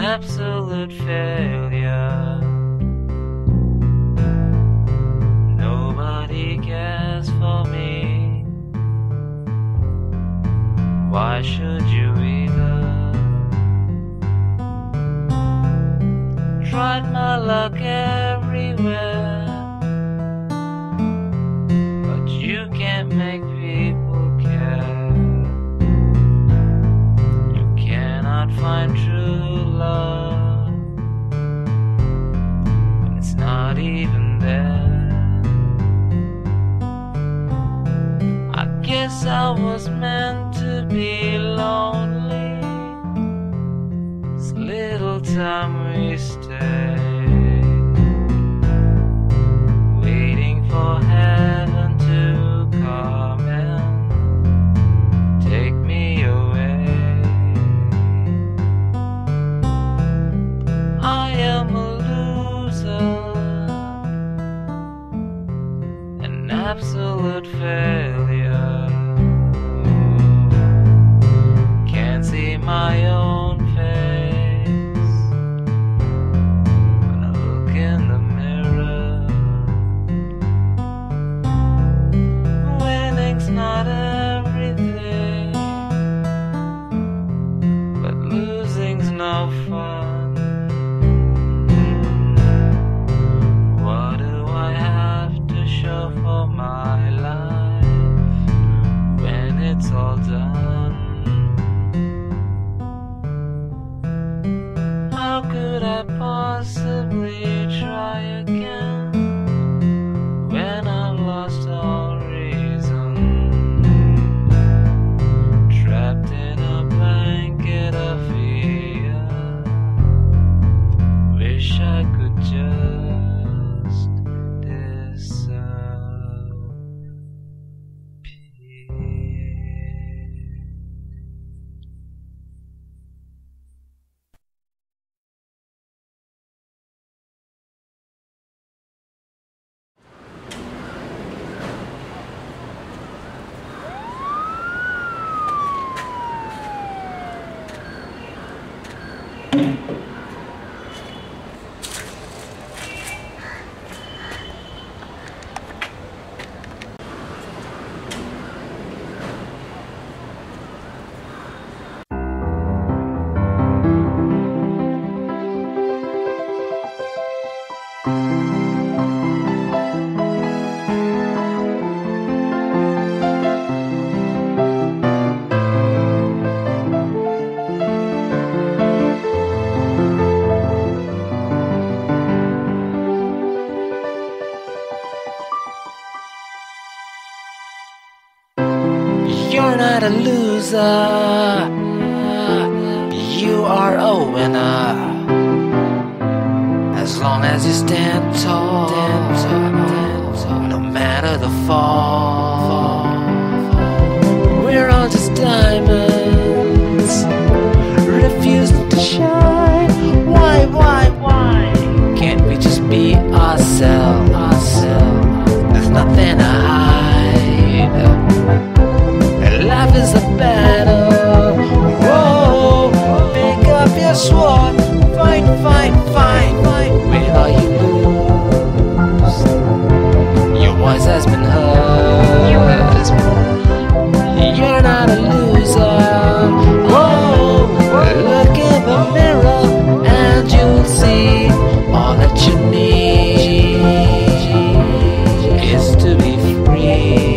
absolute failure. Nobody cares for me. Why should you either? Tried my luck everywhere, but you can't make people care. You cannot find true love, and it's not even there. I guess I was meant to be lonely. This little time we stay, waiting for heaven to come and take me away. I am a loser, an absolute failure. Can't see my own face when I look in the mirror. Winning's not everything, but losing's no fun. What do I have to show for my life when it's all done? How could I possibly try again when I've lost all reason? Trapped in a blanket of fear. Wish I could just disappear. You're not a loser, you are a winner. As long as you stand tall, no matter the fall. We're all just diamonds, refusing to shine. Why? Can't we just be ourselves? There's nothing to hide. Life is a battle. Whoa, pick up your sword. Fight. Win or you lose. Your voice has been heard. You're not a loser. Whoa, look in the mirror and you'll see all that you need is to be free.